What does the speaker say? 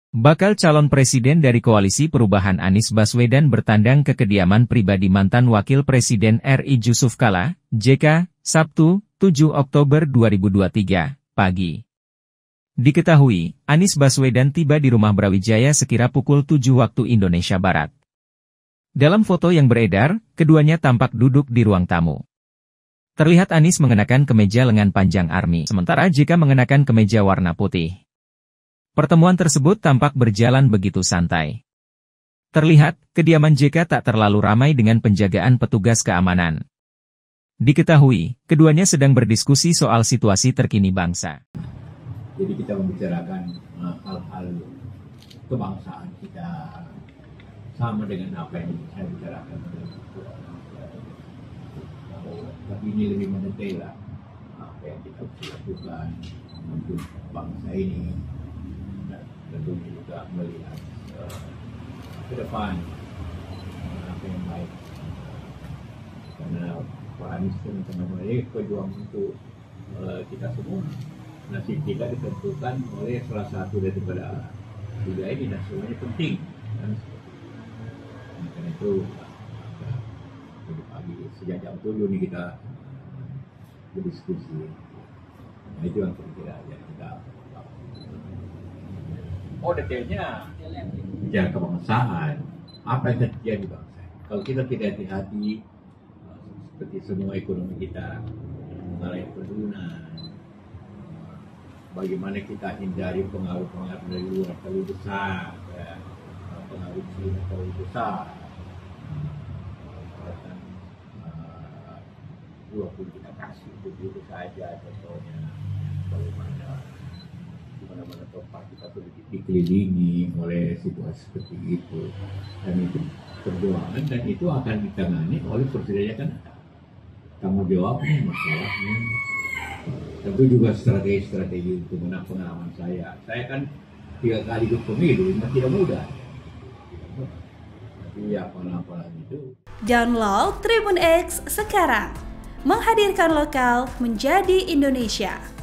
Bakal calon presiden dari Koalisi Perubahan Anies Baswedan bertandang ke kediaman pribadi mantan Wakil Presiden RI Jusuf Kalla, JK, Sabtu, 7 Oktober 2023, pagi. Diketahui, Anies Baswedan tiba di rumah Brawijaya sekira pukul 7 waktu Indonesia Barat. Dalam foto yang beredar, keduanya tampak duduk di ruang tamu. Terlihat Anies mengenakan kemeja lengan panjang ARMY, sementara JK mengenakan kemeja warna putih. Pertemuan tersebut tampak berjalan begitu santai. Terlihat, kediaman JK tak terlalu ramai dengan penjagaan petugas keamanan. Diketahui, keduanya sedang berdiskusi soal situasi terkini bangsa. Jadi kita membicarakan hal-hal kebangsaan kita sama dengan apa yang saya bicarakan. Tapi ini lebih mendetail lah apa yang kita lakukan untuk bangsa ini. Tentu juga melihat ke depan apa yang baik, karena Pak Anies teman-teman ini pejuang untuk kita semua. Nasib kita ditentukan oleh salah satu daripada tiga ini, dan semuanya penting. Karena itu pagi sejak jam 7 ini kita berdiskusi. Nah, itu yang kira-kira yang kita. Oh, detailnya bicara kebangsaan, apa yang terjadi di bangsa. Kalau kita tidak hati-hati, seperti semua ekonomi kita mulai penurunan, bagaimana kita hindari pengaruh-pengaruh dari luar terlalu besar, pengaruh China terlalu besar, dua pun kita kasih begitu saja, contohnya bagaimana di mana-mana tempat kita dikelilingi oleh situasi seperti itu, dan itu perjuangan, dan itu akan ditangani oleh presiden yang akan datang. Tanggung jawabnya, masalahnya, tentu juga strategi untuk menang. Pengalaman saya kan 3 kali ikut pemilu, memang tidak mudah. Tapi ya pola-pola itu. Download Tribun X sekarang, menghadirkan lokal menjadi Indonesia.